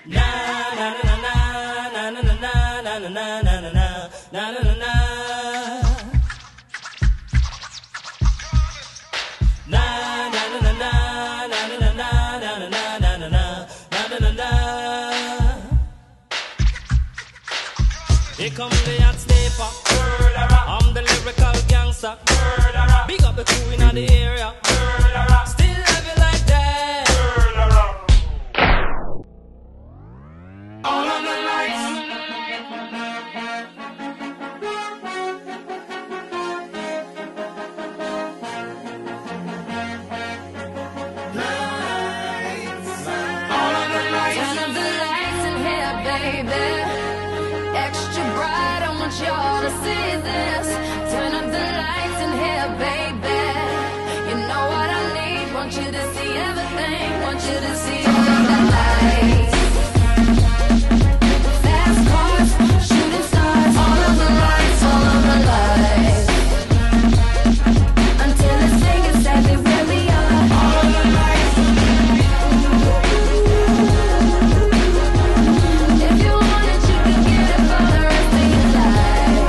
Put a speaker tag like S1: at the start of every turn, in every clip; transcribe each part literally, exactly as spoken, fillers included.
S1: Here come the hot sniper. I'm the lyrical gangster. Big up the crew in the area. Still love you like that. All of the lights. Lights. All of the lights. Turn up the lights in here, baby. Extra bright, I want y'all to see this. Turn up the lights in here, baby. You know what I need. Want you to see everything. Want you to see all of the lights. Fast cars, shooting stars. All of the lights, all of the lights. Until it's saying exactly where we are. All of the lights. If you want it, you can get it for the rest of your life.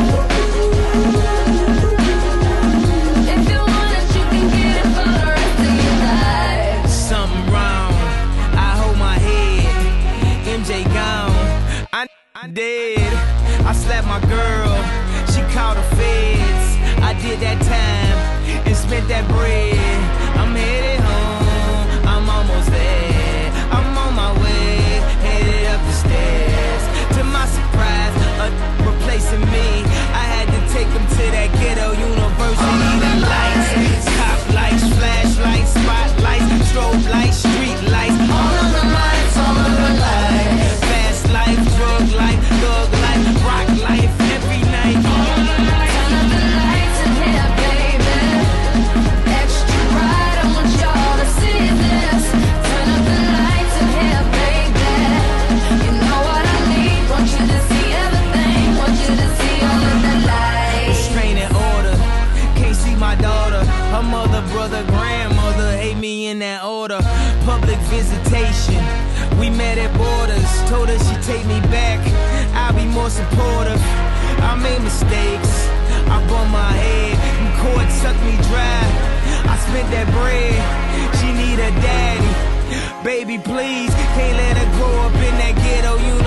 S1: If you want it, you can get it for the rest of your life.
S2: Something wrong, I hold my head. M J gone, I, I dead. I slapped my girl, she called the feds. I did that time and spent that bread. I'm headed home, I'm almost there. I'm on my way, headed up the stairs. To my surprise, a replacing me. I had to take him to that ghetto university. The lights, cop lights, flashlights, spotlights, strobe lights, street lights. All of the lights, all of the lights. Fast life, drug life, thug life, rock life, every night.
S1: Turn up the lights in here, baby. Extra bright, I want y'all to see this. Turn up the lights in here, baby. You know what I need. Want you to see everything. Want you to see all of the lights.
S2: Restraining order, can't see my daughter. Her mother, brother, grandmother hate me in that order. Public visitation, we met at borders. Told her she'd take me back, I'll be more supportive. I made mistakes, I bumped my head, and court sucked me dry. I spent that bread, she need a daddy. Baby, please, can't let her grow up in that ghetto, you know.